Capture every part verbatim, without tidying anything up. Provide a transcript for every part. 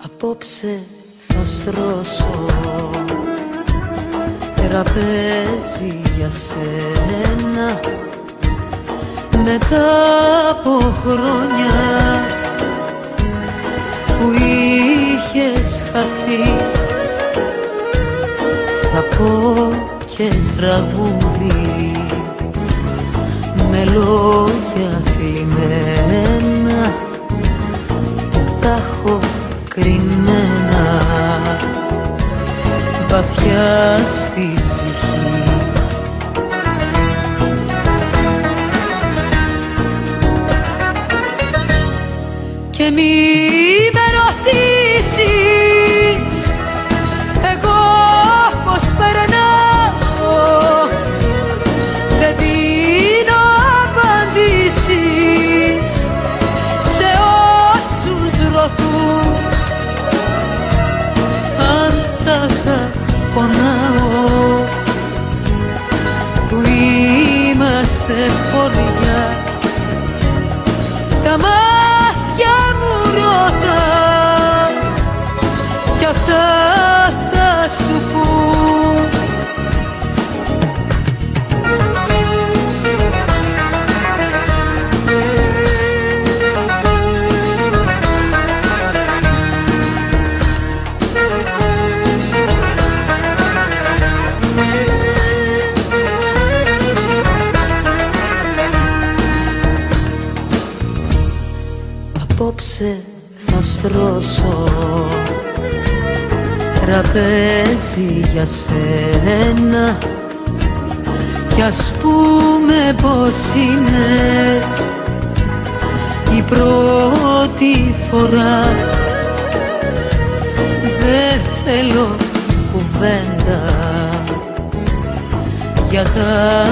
Απόψε θα στρώσω τραπέζι για σένα. Μετά από χρόνια που είχες χαθεί, θα πω και τραγούδι με λόγια θλιμμένα που τα έχω κρυμμένα βαθιά στη ψυχή. Και μη με ρωτήσεις εγώ πως περνάω, δεν δίνω απαντήσεις σε όσους ρωτούν. Αν τάχα πονάω που είμαστε χωριά, τα μάτια μου ρώτα κι αυτά θα σου πούν. Απόψε θα στρώσω τραπέζι για σένα κι ας πούμε πως είναι η πρώτη φορά. Δεν θέλω κουβέντα για τα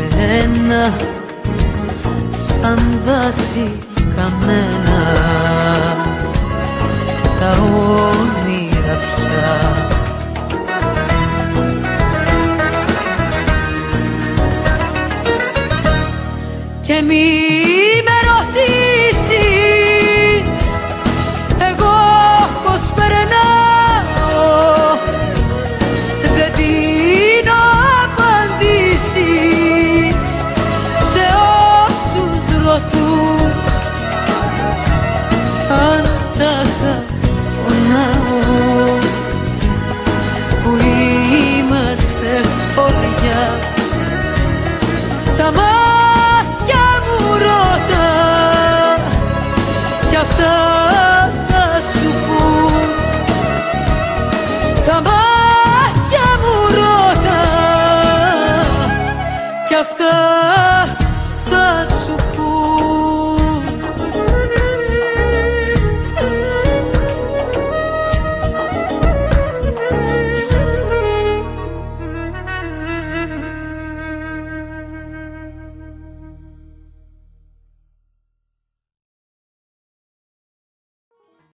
περασμένα σαν δάση καμένα.